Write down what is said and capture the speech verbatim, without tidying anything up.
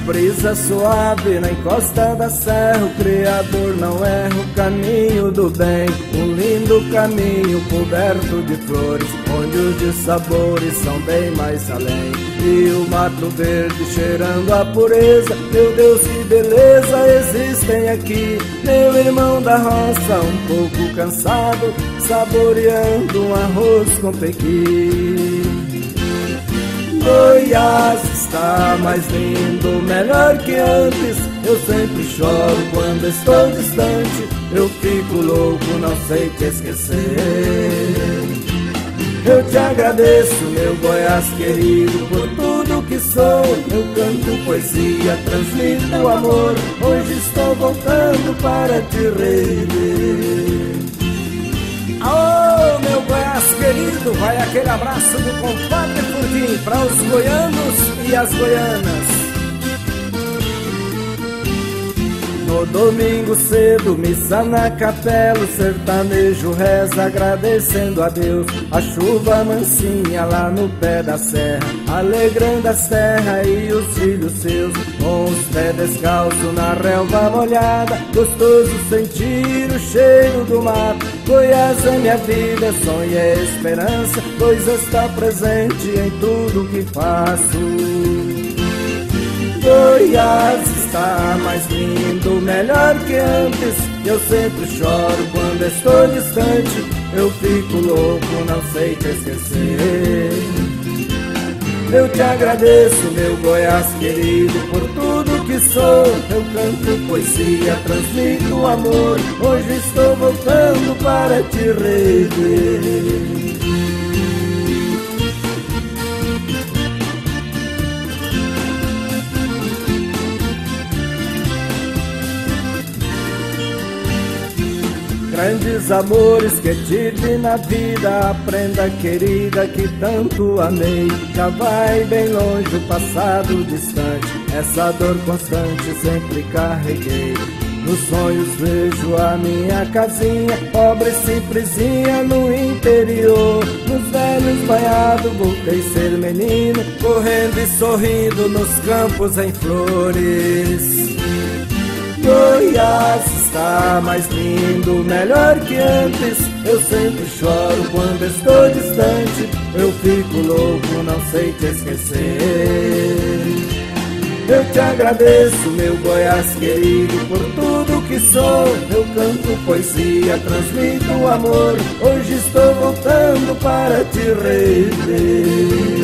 brisa suave na encosta da serra, o Criador não erra o caminho do bem. Um lindo caminho coberto de flores, onde os dissabores são bem mais além. E o mato verde cheirando a pureza, meu Deus, que beleza existem aqui. Meu irmão da roça, um pouco cansado, saboreando um arroz com pequi. Goiás está mais lindo, melhor que antes. Eu sempre choro quando estou distante, eu fico louco, não sei te esquecer. Eu te agradeço, meu Goiás querido, por tudo que sou. Eu canto poesia, transmito amor, hoje estou voltando para te rever. Ô, meu Goiás querido, vai aquele abraço do compadre Furquim para os goianos e as goianas. No domingo cedo, missa na capela, o sertanejo reza agradecendo a Deus. A chuva mansinha lá no pé da serra, alegrando as terras e os filhos seus. Com os pés descalços na relva molhada, gostoso sentir o cheiro do mato. Goiás é minha vida, sonho e esperança, pois está presente em tudo que faço. Goiás está mais lindo, melhor que antes. Eu sempre choro quando estou distante, eu fico louco, não sei te esquecer. Eu te agradeço, meu Goiás querido, por tudo que sou. Eu canto poesia, transmito amor, hoje estou voltando para te rever. Grandes amores que tive na vida, aprenda querida que tanto amei. Já vai bem longe o passado distante, essa dor constante sempre carreguei. Nos sonhos vejo a minha casinha, pobre simplesinha no interior. Nos velhos banhados voltei ser menino, correndo e sorrindo nos campos em flores. Goiás está mais lindo, melhor que antes. Eu sempre choro quando estou distante, eu fico louco, não sei te esquecer. Eu te agradeço, meu Goiás querido, por tudo que sou. Eu canto poesia, transmito amor, hoje estou voltando para te rever.